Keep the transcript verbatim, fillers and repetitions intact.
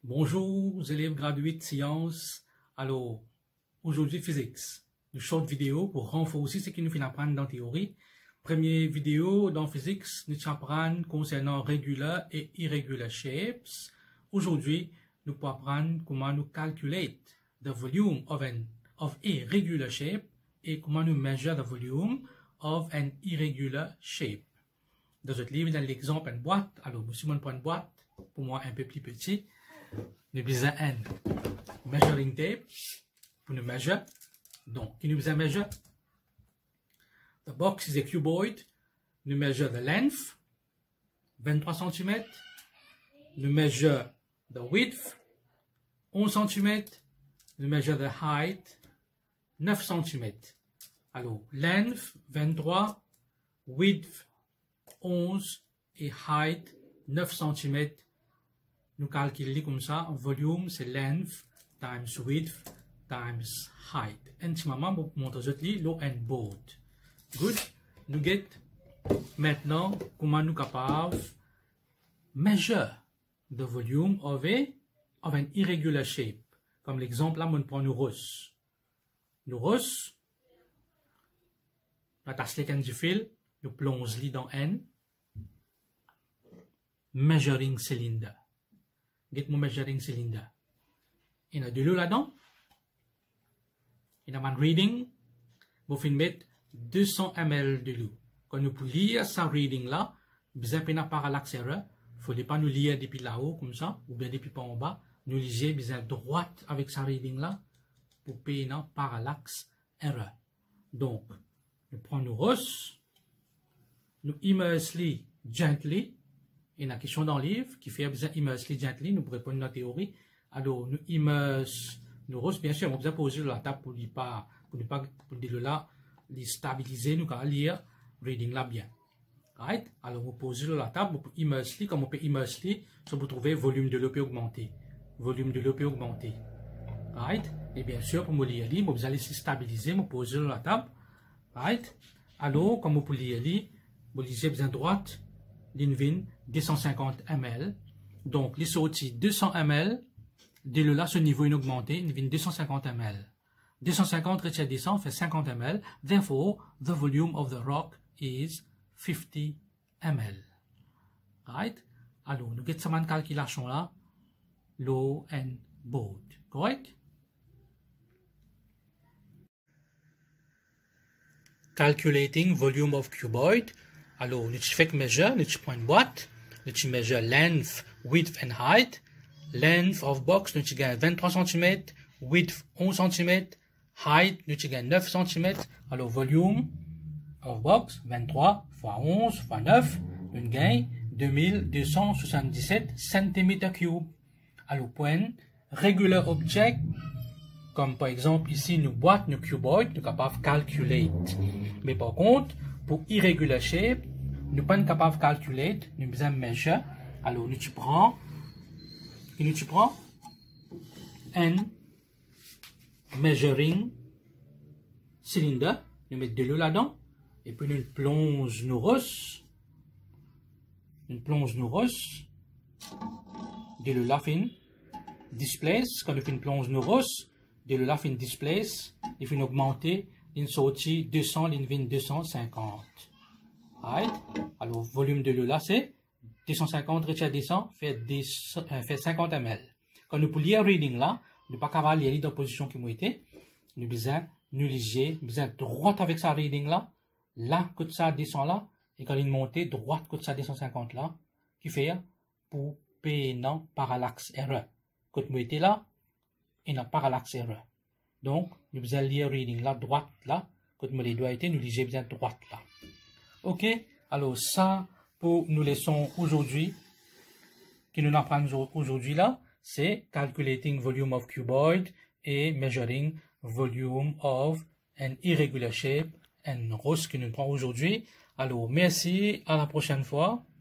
Bonjour élèves gradués de sciences. Alors, aujourd'hui physics. Une short vidéo pour renforcer ce que nous finissons apprendre dans la théorie. Première vidéo dans physics, nous apprenons concernant regular et irregular shapes. Aujourd'hui, nous pouvons apprendre comment nous calculer the volume of an of a regular shape et comment nous measure the volume of an irregular shape. Dans notre livre, dans l'exemple une boîte. Alors, nous sommes pour une boîte, pour moi un peu plus petit. Nous besoin un measuring tape pour nous mesurer. Donc, nous besoin measure. The box is a cuboid. Nous measure the length, vingt-trois centimètres. Nous measure the width, onze centimètres. Nous measure the height, neuf centimètres. Alors, length, vingt-trois, width, onze et height, neuf centimètres. Nous calculons comme ça, volume c'est length times width times height. En ce moment, je vais vous montrer l'eau and board. Good. Nous get maintenant comment nous capables measure the volume of a of an irregular shape. Comme l'exemple là, on prend nous rose. Nous rose, la tasse du fil, nous plongeons dans N. Measuring cylinder. Get mon measuring cylinder. Il y a de l'eau là-dedans. Il y a un reading. Vous finissez mettre deux cents millilitres de l'eau. Quand nous pouvons lire ce reading là, besoin de parallaxe erreur. Il ne faut pas nous lire depuis là-haut comme ça, ou bien depuis en bas. Nous lisons besoin droite avec ce reading là pour payer un parallaxe erreur. Donc, nous prenons nos roses, nous immersons gently. Il y a une question dans le livre qui fait besoin immerse gently, nous pourrons répondre à la théorie. Alors, nous immerse nos roses, bien sûr, on peut poser la table pour ne pas, pour ne pas, pour dire là, les stabiliser, nous allons lire, reading là bien. Right? Alors, vous posez la table, pour immerse, comme on peut immerse, ça vous trouvez volume de l'eau peut augmenter. Volume de l'eau peut augmenter. Right? Et bien sûr, pour me lire, vous allez se stabiliser, vous posez la table. Right? Alors, comme vous pouvez lire, vous lisez bien droite, l'invin deux cent cinquante millilitres. Donc, les sorties deux cents millilitres, dès le là, ce niveau est augmenté, l'invin deux cent cinquante millilitres. deux cent cinquante retient deux cents fait cinquante millilitres. Therefore, the volume of the rock is fifty millilitres. Right? Alors, nous avons cette calculation là, low and board. Correct? Calculating volume of cuboid. Alors, nous faisons measure, nous prenons une boîte, nous measure length, width and height. Length of box, nous gagnons vingt-trois centimètres, width onze centimètres, height, nous gagnons neuf centimètres. Alors, volume of box, vingt-trois fois onze fois neuf, nous gagnons deux mille deux cent soixante-dix-sept centimètres cubes. Alors, point, regular object, comme par exemple ici, nous boîte, nous cuboid, nous sommes capables de calculer. Mais par contre, pour irregular shape, nous ne sommes pas capables de calculer, nous avons besoin de measure. Alors, nous tu prends, et nous tu prends un measuring cylinder, nous mettons de l'eau là-dedans, et puis nous plongeons nos roses, nous plongeons nos roses, de l'eau là fin, displace, quand nous fin plonge nos roses, de l'eau là fin displace, il fin augmenter, une sortie deux cents, une deux cent cinquante. Right? Alors, volume de l'eau là, c'est deux cent cinquante, retient deux cents, fait, euh, fait cinquante millilitres. Quand nous pouvons lire reading là, nous ne pouvons pas lire dans la position qui m'a été, nous besoin, nous liger, nous besoin droite avec sa reading là, là, côté ça descend là, et quand il monte, droite côté ça deux cent cinquante là, qui fait, pour payer non parallaxe erreur. Quand nous était là, il y a parallaxe erreur. Donc, nous besoin lire reading là, droite là, quand nous les doigts étaient, nous lisons bien droite là. Ok? Alors, ça, pour nous leçons aujourd'hui, qui nous apprenons aujourd'hui là, c'est calculating volume of cuboid et measuring volume of an irregular shape and rose que nous prenons aujourd'hui. Alors, merci, à la prochaine fois.